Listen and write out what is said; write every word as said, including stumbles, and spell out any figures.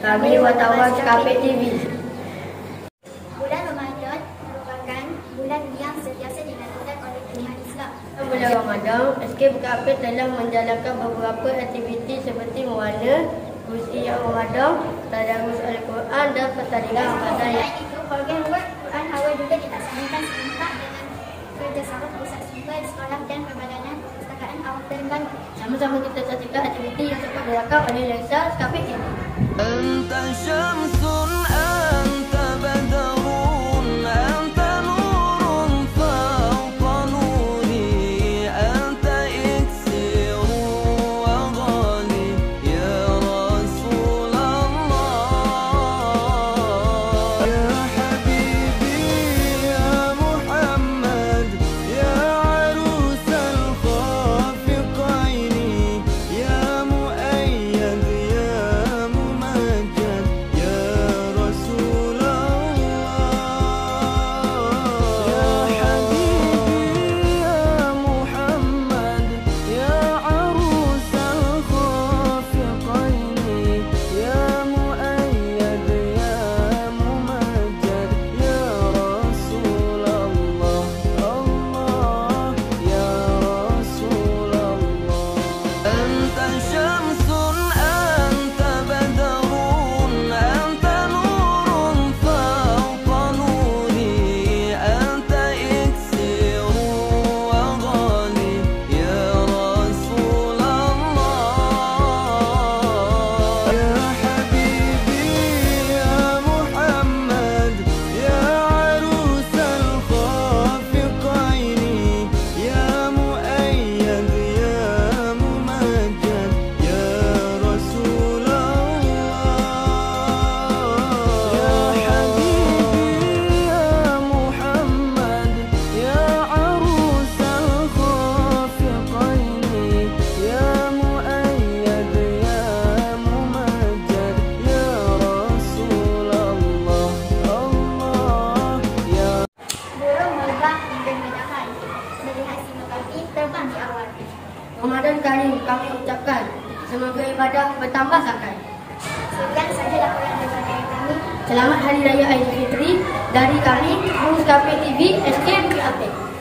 Kami wartawan K P T V. Bulan Ramadan merupakan bulan yang sentiasa dinantikan oleh umat Islam. Bulan Ramadan, S K K P telah menjalankan beberapa aktiviti seperti mewarna, kursi yang Ramadan, tadarus Al-Quran dan pertandingan Ramadan. Selain itu, program World Quran Hawa juga dilaksanakan serentak dengan kerjasama pusat sumber sekolah dan perbadanan perpustakaan awam Terengganu. Sama-sama kita saksikan aktiviti yang dapat dilakukan oleh Lensa K P T V. أنت شمس أنت بدر أنت نور فوق نوري أنت إكسير وغالي يا رسول الله يا حبيبي يا محمد يا عروس الخافقين يا مؤيد يا ممجد يا رسول الله يا حبيبي يا محمد يا عروس الخافقين يا مؤيد يا ممجد يا رسول الله الله يا رسول الله أنت شمس أنت بدر أنت نور فوق نوري أنت إكسير وغالي يا رسول الله يا حبيبي يا محمد يا عروس الخافقين يا مؤيد يا ممجد يا رسول الله يا حبيبي يا محمد يا عروس الخافقين يا مؤيد يا ممجد يا رسول الله الله يا Burung merbah hingga menahan, melihat sinografi terbang di awan. Ramadan Karim kami ucapkan, semoga ibadah bertambah sakai. Sekian sahaja laporan daripada kami. Selamat Hari Raya Aidilfitri dari kami, K P T V S K K P.